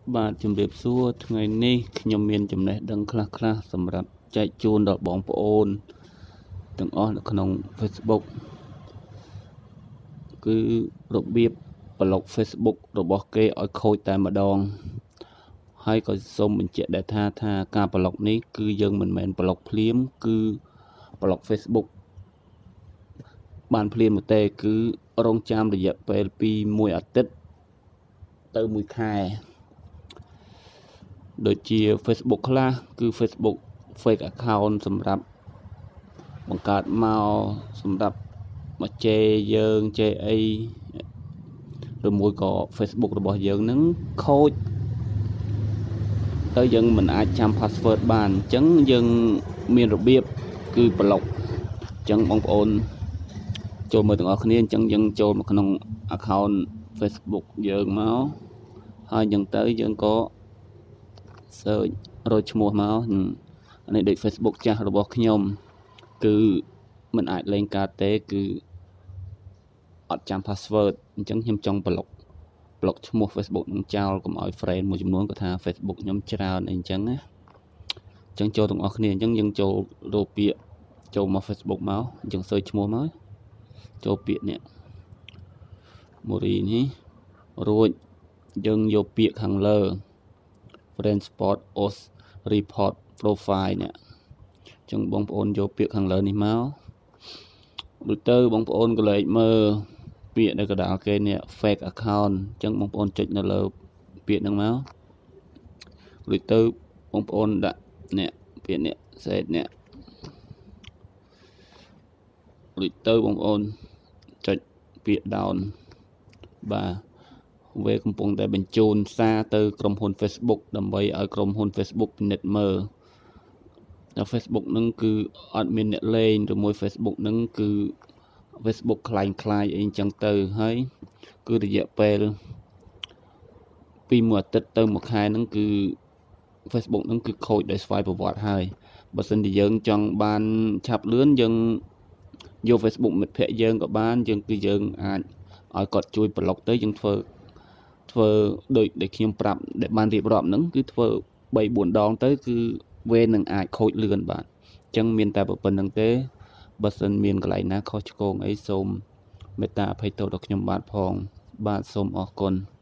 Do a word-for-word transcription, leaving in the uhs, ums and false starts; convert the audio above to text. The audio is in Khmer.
បាទជំរាបសួរថ្ងៃនេះខ្ញុំមានចំណេះដឹងខ្លះៗសម្រាប់ចែកជូនដល់បងប្អូនទាំងអស់នៅក្នុង Facebook គឺរបៀបប្លុក Facebook របស់គេឲ្យខូចតែម្ដងហើយក៏សូមបញ្ជាក់ដែរថាថាការប្លុកនេះគឺយើងមិនមែនប្លុកភ្លាមគឺប្លុក Facebook បានភ្លាមទេគឺរងចាំរយៈពេលពីមួយអាទិត្យទៅមួយខែដូចជា Facebook ខ្លះគឺ Facebook fake account សម្រាប់បង្កើតមកសម្រាប់មកជេរយើងជេរអីឬមួយក៏ Facebook របស់យើងនឹងខូចទៅយើងមិនអាចចាំ password បានអញ្ចឹងយើងមានរបៀបគឺប្លុកអញ្ចឹងបងប្អូនចូលមើលទាំងអស់គ្នាអញ្ចឹងយើងចូលមកក្នុង account Facebook យើងមកហើយអញ្ចឹងទៅយើងក៏ search រកឈ្មោះមកនេះដូច Facebook ចាស់របស់ខ្ញុំគឺមិនអាចលេងកើតទេគឺអត់ចាំ password អញ្ចឹងខ្ញុំចង់ប្លុកប្លុកឈ្មោះ Facebook នឹងចោលកុំឲ្យ friend មួយចំនួនគាត់ថា Facebook ខ្ញុំច្រើនអីអញ្ចឹងណាអញ្ចឹងចូលទាំងអស់គ្នាអញ្ចឹងយើងចូលរកពាក្យចូលមក Facebook មកអញ្ចឹង search ឈ្មោះមកចូលពាក្យនេះមូរីនេះរួចយើងយកពាក្យខាងលើ friend spot os report profile នេះអញ្ចឹងបងប្អូនយកពាក្យខាងលើនេះមកដូចទៅបងប្អូនកលេចមើលពាក្យនៅកណ្ដាលគេនេះ fake account អញ្ចឹងបងប្អូនចុចនៅលើពាក្យហ្នឹងមកដូចទៅបងប្អូនដាក់នេះពាក្យនេះ set នេះដូចទៅបងប្អូនចុចពាក្យ down បាទវាកំពុងតែបញ្ជូនសារទៅក្រុមហ៊ុន Facebook ដើម្បីឲ្យក្រុមហ៊ុន Facebook ពិនិត្យមើលតែ Facebook ហ្នឹងគឺអត់មានអ្នកលេងឬមួយ Facebook ហ្នឹងគឺ Facebook คล้ายคล้ายអីអញ្ចឹងទៅហើយគឺរយៈពេលពីមួយអាទិត្យទៅមួយខែហ្នឹងគឺ Facebook ហ្នឹងគឺខូចដោយស្វ័យប្រវត្តិហើយបើសិនជាយើងចង់បានឆាប់លឿនយើងយក Facebook មិត្តភ័ក្តិយើងក៏បានយើងគឺយើងអាចឲ្យគាត់ជួយប្លុកទៅយើងធ្វើធ្វើដូចដែលខ្ញុំប្រាប់ដែលបានរៀបរាប់ហ្នឹងគឺធ្វើបីបួនដងទៅគឺវានឹងអាចខូចលឿនបាទអញ្ចឹងមានតែប៉ុណ្្នឹងទេបើសិនមានកន្លែងណាខុសឆ្គងអីសូមមេត្តាអភ័យទោសដល់ខ្ញុំបាទផងបាទសូមអរគុណ